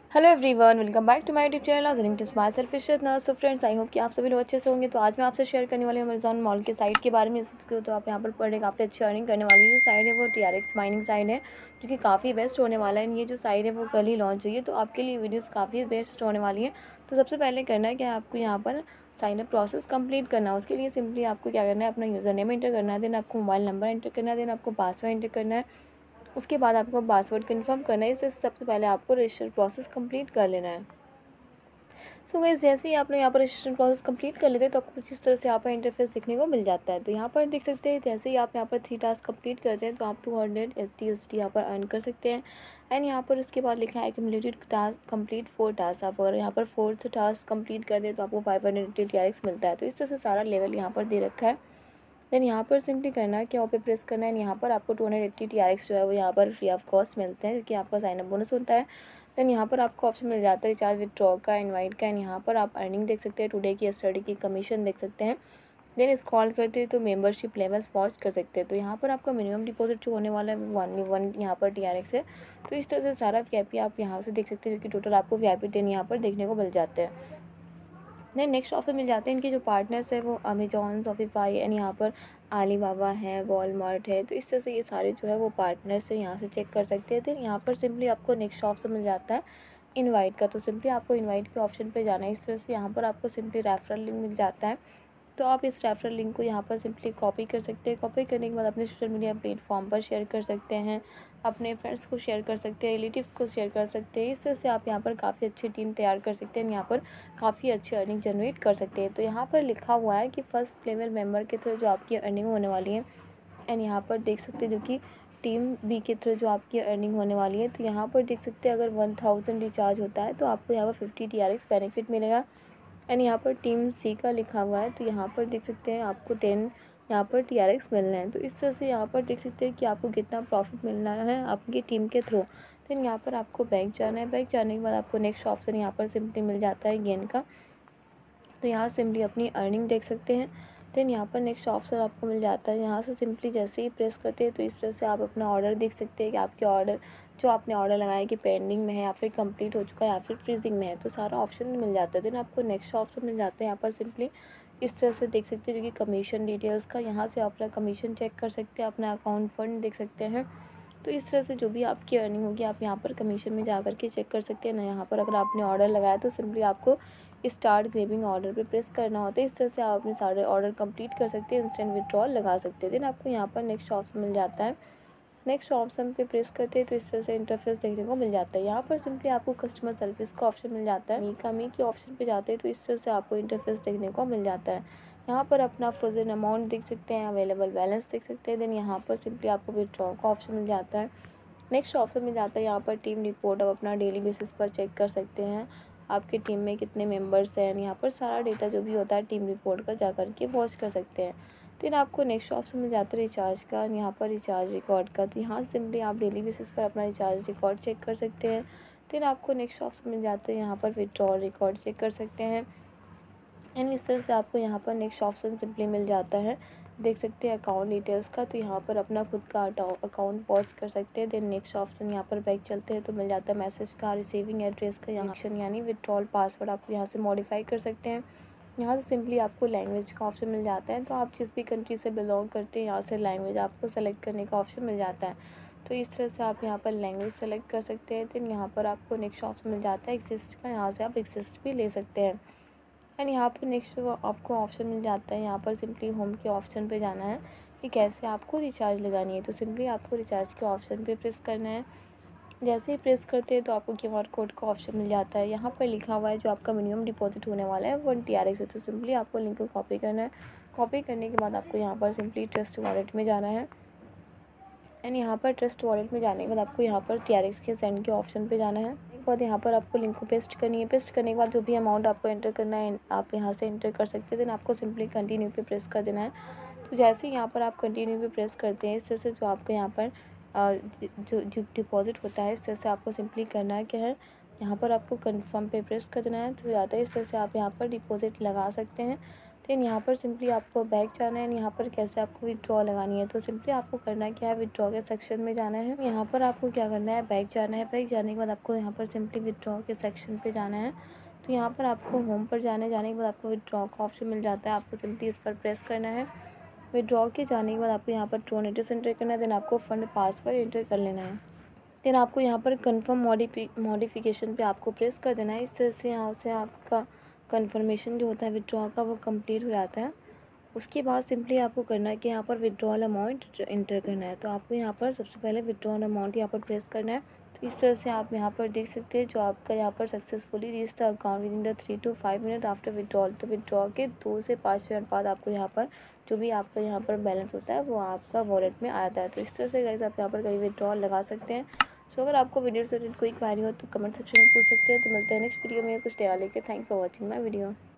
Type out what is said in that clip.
Hello everyone, welcome back to my YouTube channel link to my self Ishrat nurse. So friends, I hope कि आप सभी लोग अच्छे से होंगे। तो आज मैं आपसे शेयर करने वाली हूँ अमेजॉन मॉल के साइट के बारे में। तो आप यहाँ पर पढ़े काफ़ी अच्छी अर्निंग करने वाली जो साइट है वो TRX माइनिंग साइट है, जो कि काफ़ी बेस्ट होने वाला है। ये जो साइट है वो कल ही लॉन्च हुई है, तो आपके लिए वीडियोज़ काफ़ी बेस्ट होने वाली है। तो सबसे पहले करना है कि आपको यहाँ पर साइन अप प्रोसेस कंप्लीट करना है। उसके लिए सिंपली आपको क्या करना है, अपना यूज़र नेम एंटर करना है, देन आपको मोबाइल नंबर एंटर करना है, देन आपको पासवर्ड एंटर करना है। उसके बाद आपको पासवर्ड कंफर्म करना है। इससे सबसे पहले आपको रजिस्टर प्रोसेस कंप्लीट कर लेना है। सो गाइस, जैसे ही आपने यहाँ पर रजिस्ट्रेशन प्रोसेस कंप्लीट कर लेते हैं तो आपको कुछ इस तरह से यहाँ पर इंटरफेस देखने को मिल जाता है। तो यहाँ पर देख सकते हैं, जैसे ही आप यहाँ पर 3 टास्क कंप्लीट करते हैं तो आप 200 SDUSD यहाँ पर अर्न कर सकते हैं। एंड यहाँ पर उसके बाद लिखा है एक्यूमुलेटेड टास्क कंप्लीट 4 टास्क। आप अगर यहाँ पर 4th टास्क कंप्लीट कर दें तो आपको 580 TRX मिलता है। तो इस तरह से सारा लेवल यहाँ पर दे रखा है। देन यहाँ पर सिंपली करना है, क्या पे प्रेस करना है। यहाँ पर आपको 280 TRX जो है वो यहाँ पर फ्री ऑफ कॉस्ट मिलते हैं, क्योंकि आपका साइनअप बोनस होता है। देन यहाँ पर आपको ऑप्शन मिल जाता है रिचार्ज विथड्रॉ का, इनवाइट का। एंड यहाँ पर आप अर्निंग देख सकते हैं, टुडे की, यस्टरडे की, कमीशन देख सकते हैं। देन स्क्रॉल करते हैं तो मेंबरशिप लेवल्स वॉच कर सकते हैं। तो यहाँ पर आपका मिनिमम डिपॉजिट जो होने वाला है वो 1 यहाँ पर TRX है। तो इस तरह से सारा VIP आप यहाँ से देख सकते हैं, जो कि टोटल आपको VIP 10 यहाँ पर देखने को मिल जाते हैं। देन नेक्स्ट ऑफर मिल जाते हैं। इनके जो पार्टनर्स है वो अमेजॉन, शॉपिफाई एंड यहाँ पर आलीबाबा है, वॉलमार्ट है। तो इस तरह से ये सारे जो है वो पार्टनर्स है, यहाँ से चेक कर सकते हैं। देन यहाँ पर सिंपली आपको नेक्स्ट ऑप्शन मिल जाता है इनवाइट का। तो सिंपली आपको इनवाइट के ऑप्शन पे जाना है। इस तरह से यहाँ पर आपको सिंपली रेफरल लिंक मिल जाता है। तो आप इस रेफरल लिंक को यहाँ पर सिंपली कॉपी कर सकते हैं। कॉपी करने के बाद अपने सोशल मीडिया प्लेटफॉर्म पर शेयर कर सकते हैं, अपने फ्रेंड्स को शेयर कर सकते हैं, रिलेटिव्स को शेयर कर सकते हैं। इस तरह से आप यहाँ पर काफ़ी अच्छी टीम तैयार कर सकते हैं, यहाँ पर काफ़ी अच्छी अर्निंग जनरेट कर सकते हैं। तो यहाँ पर लिखा हुआ है कि फर्स्ट लेवल मेंबर के थ्रू जो आपकी अर्निंग होने वाली है। एंड यहाँ पर देख सकते हैं जो कि टीम बी के थ्रू जो आपकी अर्निंग होने वाली है। तो यहाँ पर देख सकते हैं, अगर 1000 रिचार्ज होता है तो आपको यहाँ पर 50 TRX बेनिफिट मिलेगा। एंड यहाँ पर टीम सी का लिखा हुआ है, तो यहाँ पर देख सकते हैं आपको 10 यहाँ पर TRX मिलना है। तो इस तरह से यहाँ पर देख सकते हैं कि आपको कितना प्रॉफिट मिलना है आपकी टीम के थ्रू। देन यहाँ पर आपको बैक जाना है। बैक जाने के बाद आपको नेक्स्ट ऑप्शन यहाँ पर सिंपली मिल जाता है गेन का। तो यहाँ सिंपली अपनी अर्निंग देख सकते हैं। देन यहाँ पर नेक्स्ट ऑप्शन आपको मिल जाता है। यहाँ से सिंपली जैसे ही प्रेस करते हैं तो इस तरह से आप अपना ऑर्डर देख सकते हैं कि आपके ऑर्डर जो आपने ऑर्डर लगाया कि पेंडिंग में है या फिर कंप्लीट हो चुका है या फिर फ्रीजिंग में है। तो सारा ऑप्शन मिल जाता है। देन आपको नेक्स्ट ऑप्शन मिल जाता है। यहाँ पर सिंपली इस तरह से देख सकते हैं, जो कि कमीशन डिटेल्स का, यहाँ से आप अपना कमीशन चेक कर सकते हैं, अपना अकाउंट फंड देख सकते हैं। तो इस तरह से जो भी आपकी अर्निंग होगी आप यहाँ पर कमीशन में जा कर के चेक कर सकते हैं ना। यहाँ पर अगर आपने ऑर्डर लगाया तो सिंपली आपको स्टार्ट ग्रेविंग ऑर्डर पे प्रेस करना होता है। इस तरह से आप अपने सारे ऑर्डर कंप्लीट कर सकते हैं, इंस्टेंट विड्रॉल लगा सकते हैं। देन आपको यहाँ पर नेक्स्ट ऑप्शन मिल जाता है। नेक्स्ट ऑप्शन पे प्रेस करते हैं तो इस तरह से इंटरफेस देखने को मिल जाता है। यहाँ पर सिंपली आपको कस्टमर सर्विस का ऑप्शन मिल जाता है। मी के ऑप्शन पे जाते हैं तो इस तरह से आपको इंटरफेस देखने को मिल जाता है। यहाँ पर अपना फ्रोजन अमाउंट देख सकते हैं, अवेलेबल बैलेंस देख सकते हैं। देन यहाँ पर सिंपली आपको विड्रॉ का ऑप्शन मिल जाता है। नेक्स्ट ऑप्शन में जाता है यहाँ पर टीम रिपोर्ट। आप अपना डेली बेसिस पर चेक कर सकते हैं आपकी टीम में कितने मेंबर्स हैं। यहाँ पर सारा डेटा जो भी होता है टीम रिपोर्ट का जा कर के वॉच कर सकते हैं। देन आपको नेक्स्ट ऑप्शन में जाता है रिचार्ज का, यहाँ पर रिचार्ज रिकॉर्ड का। तो यहाँ सिंपली आप डेली बेसिस पर अपना रिचार्ज रिकॉर्ड चेक कर सकते हैं। देन आपको नेक्स्ट ऑप्शन में जाते हैं, यहाँ पर विड्रॉल रिकॉर्ड चेक कर सकते हैं। एंड इस तरह से आपको यहाँ पर नेक्स्ट ऑप्शन सिंपली मिल जाता है, देख सकते हैं अकाउंट डिटेल्स का। तो यहाँ पर अपना खुद का अकाउंट वॉच कर सकते हैं। देन नेक्स्ट ऑप्शन यहाँ पर बैक चलते हैं तो मिल जाता है मैसेज का, रिसीविंग एड्रेस का, यहाँ ऑप्शन यानी विड्रॉल पासवर्ड आप यहाँ से मॉडिफाई कर सकते हैं। यहाँ से सिंपली आपको लैंग्वेज का ऑप्शन मिल जाता है। तो आप जिस भी कंट्री से बिलोंग करते हैं यहाँ से लैंग्वेज आपको सेलेक्ट करने का ऑप्शन मिल जाता है। तो इस तरह से आप यहाँ पर लैंग्वेज सेलेक्ट कर सकते हैं। देन यहाँ पर आपको नेक्स्ट ऑप्शन मिल जाता है एग्जिस्ट का, यहाँ से आप एग्जिस्ट भी ले सकते हैं। एंड यहाँ पर नेक्स्ट आपको ऑप्शन मिल जाता है, यहाँ पर सिंपली होम के ऑप्शन पे जाना है कि कैसे आपको रिचार्ज लगानी है। तो सिंपली आपको रिचार्ज के ऑप्शन पे प्रेस करना है। जैसे ही प्रेस करते हैं तो आपको QR कोड का ऑप्शन मिल जाता है। यहाँ पर लिखा हुआ है जो आपका मिनिमम डिपॉजिट होने वाला है 1 TRX है। तो सिंपली आपको लिंक को कॉपी करना है। कॉपी करने के बाद आपको यहाँ पर सिंपली ट्रस्ट वॉलेट में जाना है। एंड यहाँ पर ट्रस्ट वॉलेट में जाने के बाद आपको यहाँ पर TRX के सेंड के ऑप्शन पे जाना है। उसके बाद यहाँ पर आपको लिंक को पेस्ट करनी है। पेस्ट करने के बाद जो भी अमाउंट आपको एंटर करना है आप यहाँ से एंटर कर सकते हैं। देन आपको सिंपली कंटिन्यू पे प्रेस कर देना है। तो जैसे ही यहाँ पर आप कंटिन्यू पे प्रेस करते हैं, इस तरह से जो आपको यहाँ पर जो डिपॉजिट होता है, इस तरह से आपको सिंपली करना है क्या है, यहाँ पर आपको कन्फर्म पे प्रेस कर देना है। तो ज़्यादा इस तरह से आप यहाँ पर डिपॉजिट लगा सकते हैं। देन यहाँ पर सिंपली आपको बैक जाना है। यहाँ पर कैसे आपको विड्रॉ लगानी है, तो सिंपली आपको करना क्या है, विड्रॉ के सेक्शन में जाना है। यहाँ पर आपको क्या करना है, बैक जाना है। बैक जाने के बाद आपको यहाँ पर सिंपली विड्रॉ के सेक्शन पे जाना है। तो यहाँ पर आपको होम पर जाने के बाद आपको विड्रॉ का ऑप्शन मिल जाता है। आपको सिंपली इस पर प्रेस करना है। विड्रॉ के जाने के बाद आपको यहाँ पर ट्रोन एड्रेस एंटर करना है। देन आपको फंड पासवर्ड एंटर कर लेना है। देन आपको यहाँ पर कन्फर्म मॉडिफिकेशन पे आपको प्रेस कर देना है। इस तरह से यहाँ से आपका कन्फर्मेशन जो होता है विड्रॉ का वो कंप्लीट हो जाता है। उसके बाद सिंपली आपको करना है कि यहाँ पर विड्रॉल अमाउंट एंटर करना है। तो आपको यहाँ पर सबसे पहले विड्रॉल अमाउंट यहाँ पर प्रेस करना है। तो इस तरह से आप यहाँ पर देख सकते हैं जो आपका यहाँ पर successfully reach the account within the 3 to 5 minute after withdrawal. तो विड्रॉ के 2 से 5 मिनट बाद आपको यहाँ पर जो भी आपका यहाँ पर बैलेंस होता है वो आपका वॉलेट में आ जाता है। तो इस तरह से गाइस आप यहाँ पर कभी विड्रॉल लगा सकते हैं। सो अगर आपको वीडियो से रिलेटेड कोई क्वेरी हो तो कमेंट सेक्शन में पूछ सकते हैं। तो मिलते हैं नेक्स्ट वीडियो में कुछ नया लेके। Thanks for watching my video.